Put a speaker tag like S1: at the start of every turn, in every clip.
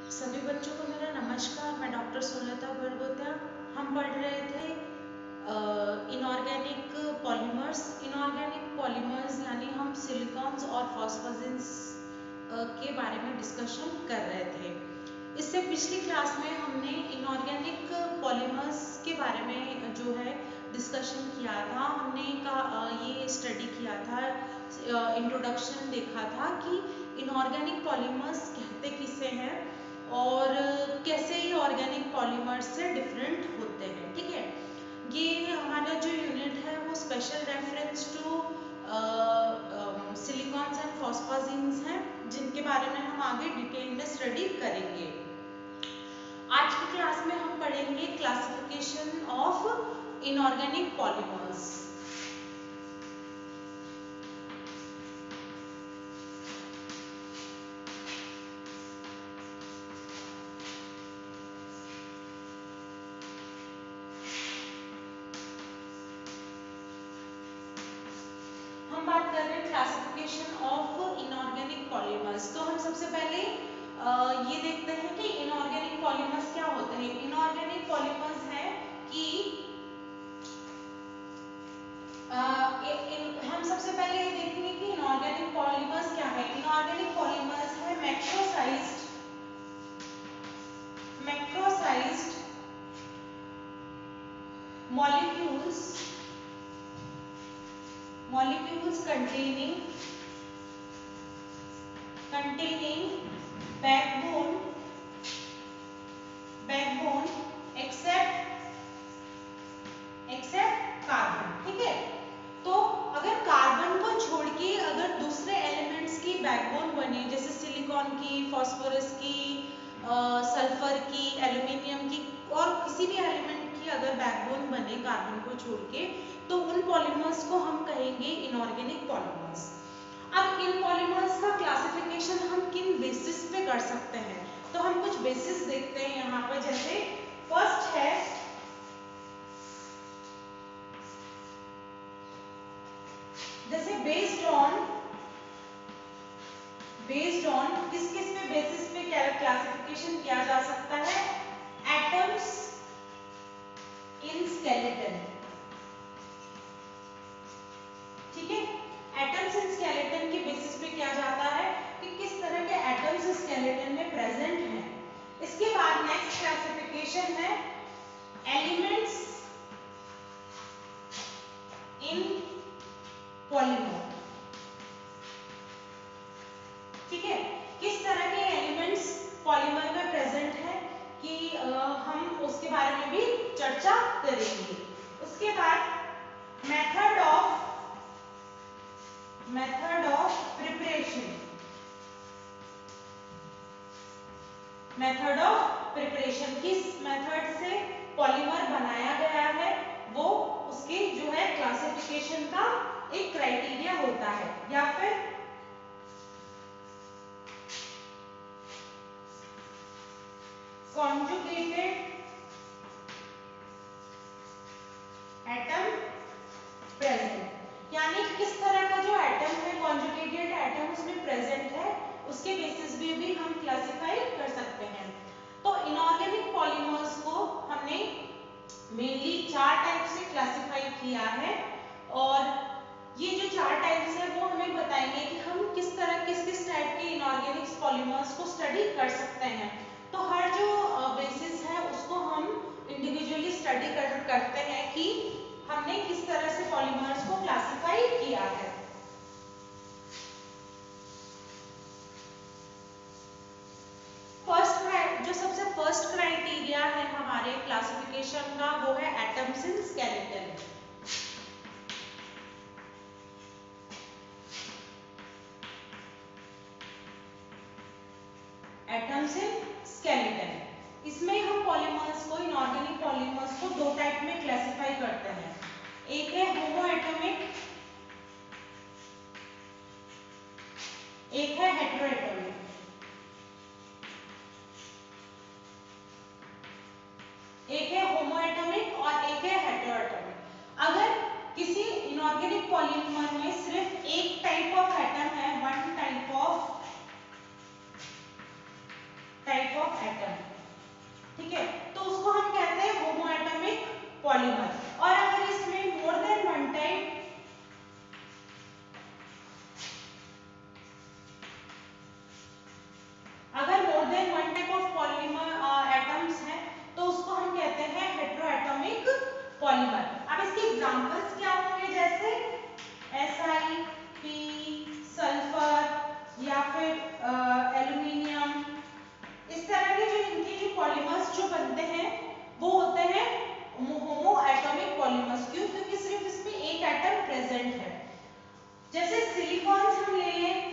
S1: सभी बच्चों को मेरा नमस्कार। मैं डॉक्टर सुलता बरगोत्या। हम पढ़ रहे थे इनऑर्गेनिक पॉलीमर्स। इनऑर्गेनिक पॉलीमर्स यानी हम सिलिकॉन्स और फॉस्फोजिन्स के बारे में डिस्कशन कर रहे थे। इससे पिछली क्लास में हमने इनऑर्गेनिक पॉलीमर्स के बारे में जो है डिस्कशन किया था। हमने ये स्टडी किया था, इंट्रोडक्शन देखा था कि इनऑर्गेनिक पॉलीमर्स कहते किसे हैं और कैसे ये ऑर्गेनिक पॉलीमर्स से डिफरेंट होते हैं। ठीक है, ये हमारा जो यूनिट है वो special reference to silicones and phosphazenes हैं, जिनके बारे में हम आगे डिटेल में स्टडी करेंगे। आज की क्लास में हम पढ़ेंगे क्लासिफिकेशन ऑफ इनऑर्गेनिक पॉलीमर्स। हम बात कर रहे हैं क्लासिफिकेशन ऑफ इनऑर्गेनिक पॉलीमर्स। तो हम सबसे पहले ये देखते हैं कि इनऑर्गेनिक पॉलीमर्स क्या होते हैं। इनऑर्गेनिक पॉलीमर्स है कि हम सबसे पहले ये देखेंगे कि इनऑर्गेनिक पॉलीमर्स क्या है। इनऑर्गेनिक पॉलीमर्स है macrosized molecules containing backbone except carbon. ठीक है, तो अगर कार्बन को छोड़ के अगर दूसरे एलिमेंट्स की बैकबोन बने, जैसे सिलिकॉन की, फास्फोरस की, सल्फर की, एल्यूमिनियम की और किसी भी एलिमेंट की अगर बैकबोन बने कार्बन को छोड़ के, तो उन पॉलीमर्स को हम कहेंगे इनऑर्गेनिक पॉलीमर्स। अब इन पॉलीमर्स का क्लासिफिकेशन हम किन बेसिस पे कर सकते हैं, तो हम कुछ बेसिस देखते हैं यहाँ पर। जैसे फर्स्ट है बेस्ड ऑन किस पे बेसिस पे क्लासिफिकेशन किया जा सकता है, एटम्स इन स्केलेटन। ठीक है, एटम्स इन स्केलेटन के बेसिस पे किया जाता है कि किस तरह के एटम्स स्केलेटन में प्रेजेंट हैं। इसके बाद नेक्स्ट क्लासिफिकेशन है एलिमेंट्स इन पॉलीमर। ठीक है, किस तरह के एलिमेंट्स पॉलीमर में प्रेजेंट है कि हम उसके बारे में भी चर्चा करेंगे। उसके बाद मेथड ऑफ प्रिपरेशन किस मेथड से पॉलीमर बनाया गया है, वो उसके जो है क्लासिफिकेशन का एक क्राइटेरिया होता है। या फिर कॉन्जुगेटेड एटम प्रेजेंट, यानी किस तरह का जो एटम है, कॉन्जुगेटेड एटम उसमें प्रेजेंट है, उसके बेसिस पे भी हम क्लासिफाई कर सकते हैं। तो इनऑर्गेनिक पॉलीमर्स को हमने मेनली 4 टाइप से क्लासिफाई किया है, और ये जो 4 टाइप्स है वो हमें बताएंगे कि हम किस टाइप के इनऑर्गेनिक पॉलीमर्स को स्टडी कर सकते हैं। तो हर जो बेसिस है उसको हम इंडिविजुअली स्टडी करते हैं कि हमने किस तरह से पॉलीमर्स को क्लासिफाई किया है। जो सबसे फर्स्ट क्राइटेरिया है हमारे क्लासिफिकेशन का, वो है atoms in skeleton. Atoms in skeleton, इसमें हम पॉलीमर्स को, इनऑर्गेनिक पॉलीमर्स को 2 टाइप में क्लासिफाई करते हैं। एक है होमोएटॉमिक, एक है हेटेरोएटॉमिक। एक है होमोएटॉमिक और एक है हेटेरोएटॉमिक। अगर किसी इनऑर्गेनिक पॉलीमर में सिर्फ एक टाइप ऑफ एटम है, one type of of atom, ठीक है, तो उसको हम कहते हैं होमो एटॉमिक पॉलीमर। और अगर इसमें मोर देन वन टाइप, अगर more than one type of polymer atoms हैं तो उसको हम कहते हैं हेटेरोएटॉमिक पॉलीमर। अब इसके एग्जांपल्स क्या होंगे, जैसे SiP, सल्फर या फिर एल्युमिनियम, इस तरह के जो इनके जो पॉलीमर्स जो बनते हैं वो होते हैं होमो एटॉमिक पॉलीमर्स। क्यों? क्योंकि सिर्फ इसमें एक एटम प्रेजेंट है। जैसे सिलिकॉन्स हम ले लें,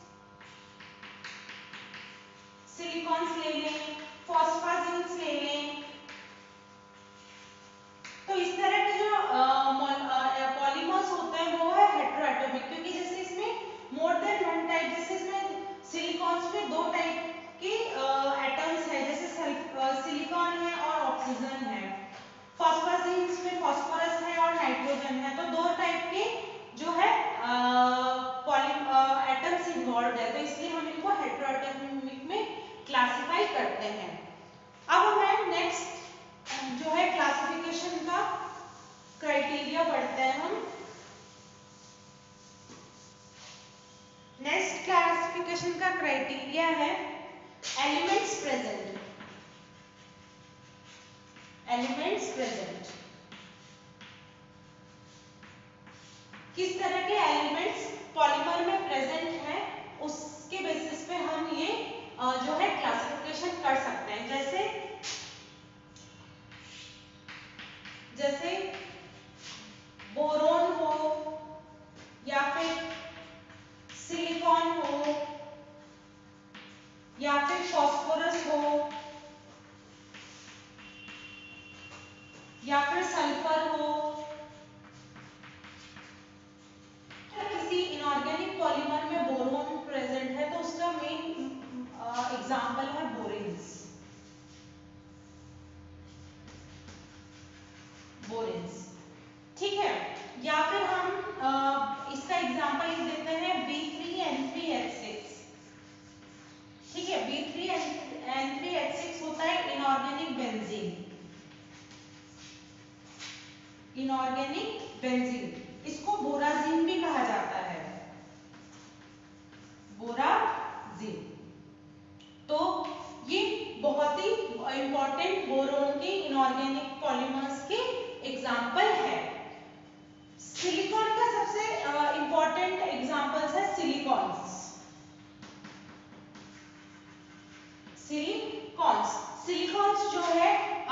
S1: सिलिकॉन्स ले लें, फॉस्फाजिन्स ले लें, तो इस तरह के जो पॉलीमर्स होते हैं वो है हेटेरोएटॉमिक, क्योंकि जैसे इसमें मोर देन वन टाइप, जैसे इसमें सिलिकॉन्स में दो टाइप के एटम्स है, जैसे सिलिकॉन है और ऑक्सीजन है। फॉस्फाजिन्स में फास्फोरस है और नाइट्रोजन है, तो दो टाइप के जो है एटम्स इन्वॉल्व है, तो इसलिए हम इनको हेटेरोएटॉमिक में क्लासिफाई करते हैं। अब हमें नेक्स्ट जो है क्लासिफिकेशन का क्राइटेरिया पढ़ते हैं हम। नेक्स्ट क्लासिफिकेशन का क्राइटेरिया है एलिमेंट्स प्रेजेंट। एलिमेंट्स प्रेजेंट, किस तरह के एलिमेंट्स पॉलीमर में प्रेजेंट है उसके बेसिस पे हम ये जो है क्लासिफिकेशन कर सकते हैं। जैसे बोरोन हो या फिर सिलिकॉन हो या फिर फास्फोरस हो या फिर सल्फर हो, किसी इनऑर्गेनिक पॉलीमर में बोरोन प्रेजेंट है तो उसका मेन एग्जांपल है बोरेन्स। बोरेन्स, ठीक है, या फिर हम इसका एग्जांपल लिख देते हैं B3N3H6, ठीक है, B3N3H6 होता है इनऑर्गेनिक बेंजीन। इनऑर्गेनिक बेंजीन, इसको बोराजीन भी कहा जाता है, बोराजीन। तो ये बहुत ही इंपॉर्टेंट बोरोन के इनऑर्गेनिक पॉलीमर्स के एग्जांपल है। सिलिकॉन का सबसे इंपॉर्टेंट एग्जांपल्स है सिलिकॉन्स। सिलिकॉन्स जो है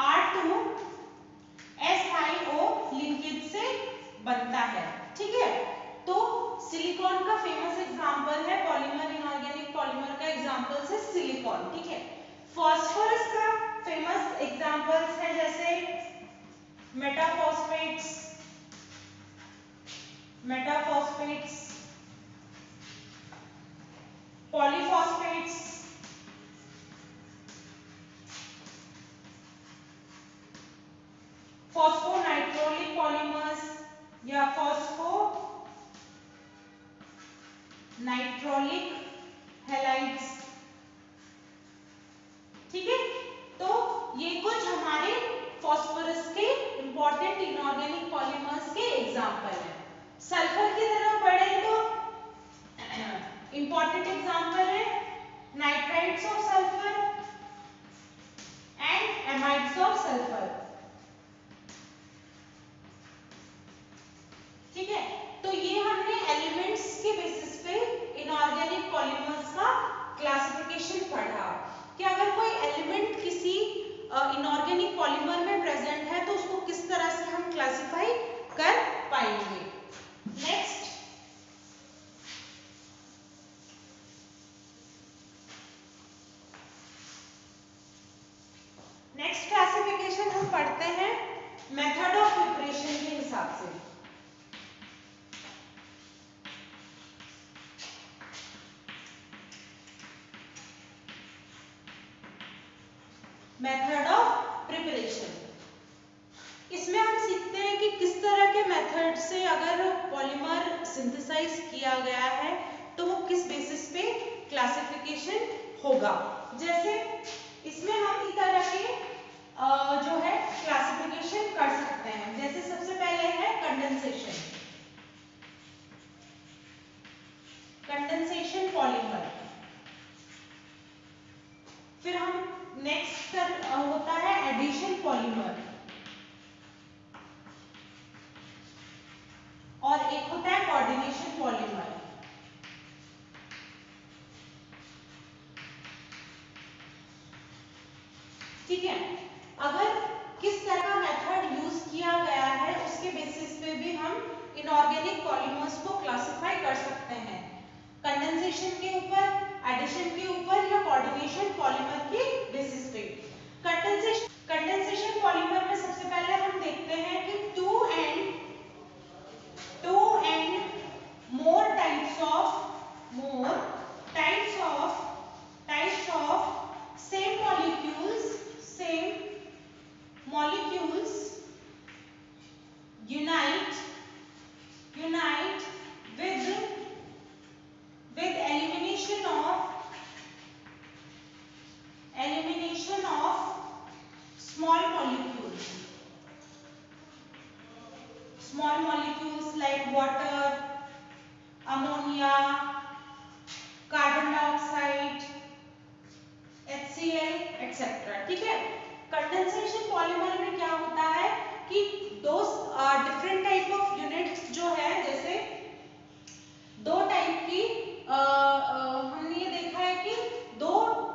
S1: R2SiO लिंकेज से बनता है, ठीक है। तो सिलिकॉन का फेमस एग्जांपल है पॉलीमर, इनऑर्गेनिक पॉलीमर का एग्जांपल है सिलिकॉन, ठीक है। फास्फोरस का फेमस एग्जांपल्स है जैसे मेटाफॉस्फेट्स, पॉलीफॉस्फेट्स, फॉस्फोनाइट्रोलिक पॉलीमर्स या फॉस्फोनाइट्रोलिक हैलाइड्स, ठीक है। तो ये कुछ हमारे फॉस्फोरस के इंपॉर्टेंट इनऑर्गेनिक पॉलीमर्स के एग्जांपल हैं। सल्फर की तरफ बढ़े तो इंपॉर्टेंट एग्जांपल है nitrides of sulphur and amides of sulphur, ठीक है। तो ये हमने एलिमेंट्स के बेसिस पे इनऑर्गेनिक पॉलीमर्स का क्लासिफिकेशन पढ़ा कि अगर कोई एलिमेंट किसी इनऑर्गेनिक पॉलीमर में प्रेजेंट है तो उसको किस तरह से हम क्लासिफाई कर पाएंगे। नेक्स्ट क्लासिफिकेशन हम पढ़ते हैं मेथड ऑफ प्रिपरेशन के हिसाब से। मेथड ऑफ प्रिपरेशन, इसमें हम सीखते हैं कि किस तरह के मेथड से अगर पॉलीमर सिंथेसाइज किया गया है तो वो किस बेसिस पे क्लासिफिकेशन होगा। जैसे कंडेंसेशन, कंडेंसेशन पॉलीमर। फिर हम नेक्स्ट होता है एडिशन पॉलीमर, और एक होता है कोऑर्डिनेशन पॉलीमर। ठीक है, अगर किस तरह का मेथड यूज किया गया है उसके बेसिस पे भी हम इनऑर्गेनिक पॉलीमर्स को क्लासिफाई कर सकते हैं, कंडेंसेशन के ऊपर, एडिशन के ऊपर या कोऑर्डिनेशन पॉलीमर के बेसिस पे। कंडेंसेशन पॉलीमर में सबसे पहले हम देखते हैं कि two and more types of same molecules unite with elimination of small molecules like water, ammonia, carbon dioxide, HCl, etc. ठीक है, कंडेंसेशन पॉलीमर में क्या होता है कि दो डिफरेंट टाइप ऑफ यूनिट्स जो है, जैसे दो टाइप की हमने ये देखा है कि दो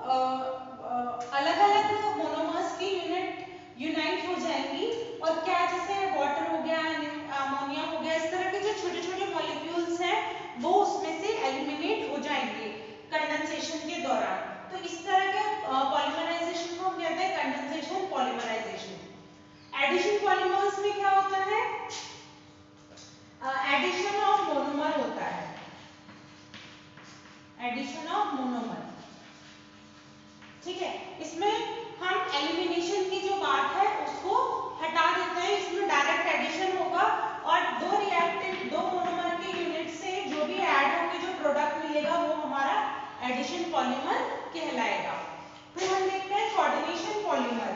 S1: अलग-अलग मोनोमर्स की यूनाइट हो जाएंगी, और क्या जैसे वाटर हो गया, अमोनिया हो गया, इस तरह के जो छोटे-छोटे मॉलिक्यूल्स हैं वो उसमें से एलिमिनेट हो जाएंगे कंडेंसेशन के दौरान। तो इस तरह के पॉलीमराइजेशन को हम कहते हैं कंडेंसेशन पॉलीमराइजेशन। एडिशन पॉलीमर्स में क्या होता है, एडिशन ऑफ मोनोमर होता है, एडिशन ऑफ मोनोमर। ठीक है, इसमें हम एलिमिनेशन की जो बात है उसको हटा देते हैं, इसमें डायरेक्ट एडिशन होगा और दो मोनोमर के यूनिट से जो भी ऐड होकर जो प्रोडक्ट मिलेगा वो हमारा एडिशन पॉलीमर कहलाएगा। फिर हम देखते हैं कोऑर्डिनेशन पॉलीमर।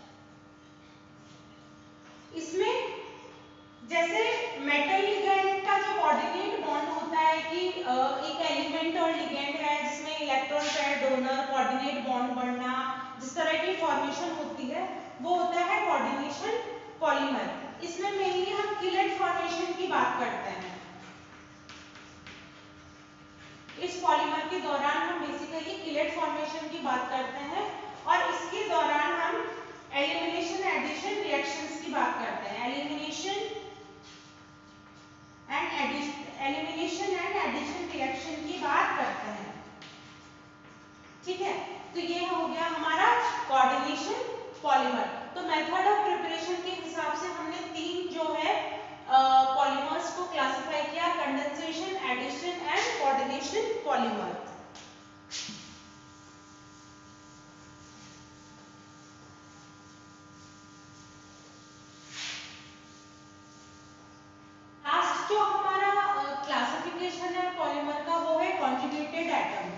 S1: इसमें जैसे मेटल लिगेंड का जो कोऑर्डिनेट बॉन्ड होता है कि एक एलिमेंट और लिगेंड है जिसमें electron pair donor coordinate bond बनना, जिस तरह की फॉर्मेशन होती है वो होता है कोऑर्डिनेशन पॉलीमर। इसमें मेनली हम किलेट फॉर्मेशन की बात करते हैं। इस पॉलीमर के दौरान हम बेसिकली किलेट फॉर्मेशन की बात करते हैं, और इसके दौरान हम एलिमिनेशन एडिशन रिएक्शंस की बात करते हैं, एलिमिनेशन एंड एडिशन रिएक्शन की बात करते हैं। ठीक है, तो ये हो गया हमारा कोऑर्डिनेशन पॉलीमर। तो मेथड ऑफ प्रिपरेशन के हिसाब से हमने तीन जो है पॉलीमर्स को क्लासिफाई किया, condensation, addition and coordination polymer. Last जो हमारा क्लासिफिकेशन है पॉलीमर का वो है कॉन्जुगेटेड एटम्स।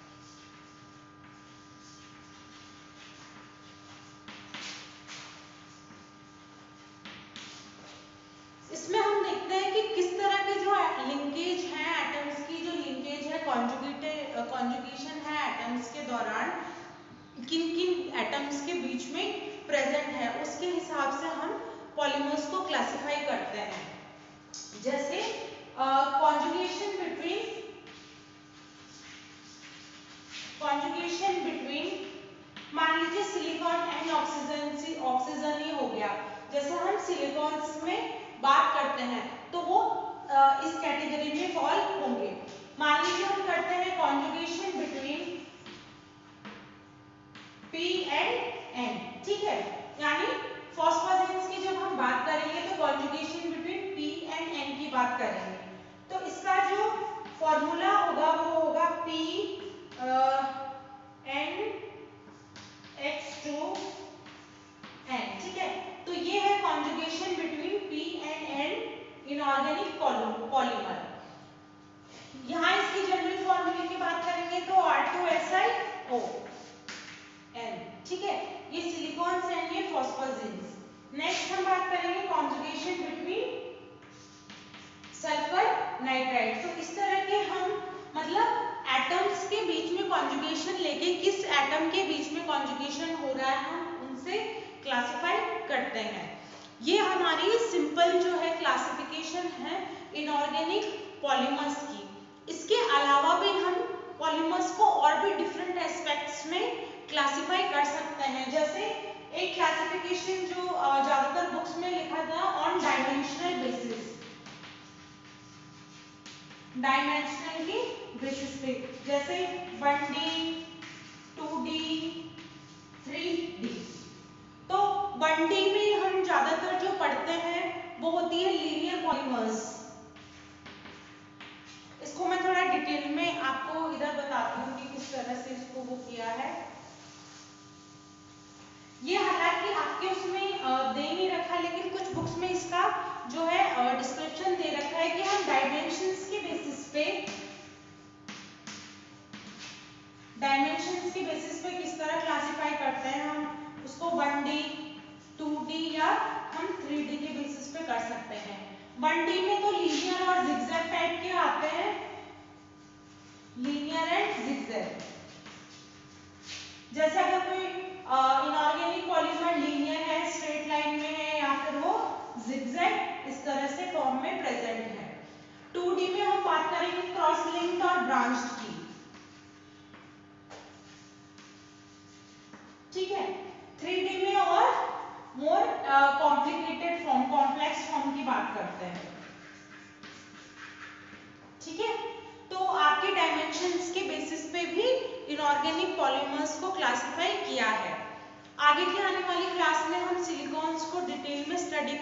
S1: इसमें हम देखते हैं कि किस तरह के जो लिंकेज हैं एटम्स की, जो लिंकेज है कॉन्जुगेशन है एटम्स के दौरान किन किन एटम्स के बीच में प्रेजेंट है, उसके हिसाब से हम पॉलीमर्स को क्लासिफाई करते हैं। जैसे कॉन्जुगेशन बिटवीन मान लीजिए सिलिकॉन एंड ऑक्सीजन ही हो गया, जैसे हम सिलिकॉन्स में बात करते हैं तो वो इस कैटेगरी में फॉल होंगे। मान लीजिए हम करते हैं conjugation between P and N, ठीक है, यानी फॉस्फोरेंस की जब हम बात करेंगे तो conjugation between P and N की बात करेंगे, तो इसका जो फॉर्मूला होगा वो होगा P N H2N, ठीक है। तो ये है conjugation between P and N inorganic polymer. यहाँ इसकी जनरल फॉर्मूले की बात करेंगे तो R2SiO N, ठीक है, ये सिलिकॉन्स एंड ये फॉस्फोरेंस। नेक्स्ट हम बात करेंगे कॉन्जुगेशन बिटवीन सल्फर नाइट्राइड। तो इस तरह के हम मतलब एटम्स के बीच में कॉन्जुगेशन लेके किस एटम के बीच में कॉन्जुगेशन हो रहा है हम उनसे क्लासिफाई करते हैं। ये हमारी सिंपल जो है क्लासिफिकेशन है इनऑर्गेनिक पॉलीमर्स की। इसके अलावा भी हम पॉलीमर्स को और भी डिफरेंट एस्पेक्ट्स में क्लासिफाई कर सकते हैं। जैसे एक क्लासिफिकेशन जो ज्यादातर बुक्स में लिखा था ऑन डायमेंशनल बेसिस, डायमेंशनल की बेसिस पे, जैसे 1D 2D 3D। तो 1D में हम ज्यादातर जो पढ़ते हैं वो होती है लीनियर पॉलीमर्स। इसको मैं थोड़ा डिटेल में आपको इधर बताती हूँ कि किस तरह से इसको वो किया है। ये हालांकि आपके उसमें दे नहीं रखा, लेकिन कुछ बुक्स में इसका जो है डिस्क्रिप्शन दे रखा है कि हम डायमेंशंस के बेसिस पे किस तरह क्लासिफाई करते हैं। हम उसको 1D 2D या हम 3D के बेसिस पे कर सकते हैं। 1D में तो लीनियर और जिगजैग टाइप के आते हैं, लीनियर एंड जिगजैग। जैसे अगर कोई इनऑर्गेनिक पॉलीमर लीनियर है, स्ट्रेट लाइन में है, या फिर वो जिगजैग इस तरह से फॉर्म में प्रेजेंट है। 2D में हम बात करेंगे क्रॉस लिंक्ड और ब्रांच्ड की, ठीक है। 3D में और more complicated form, complex form की बात करते हैं, ठीक है। तो आपके डायमेंशंस के बेसिस पे भी इनऑर्गेनिक पॉलीमर्स को क्लासिफाई किया है। आगे की आने वाली क्लास में हम सिलिकॉन्स को डिटेल में स्टडी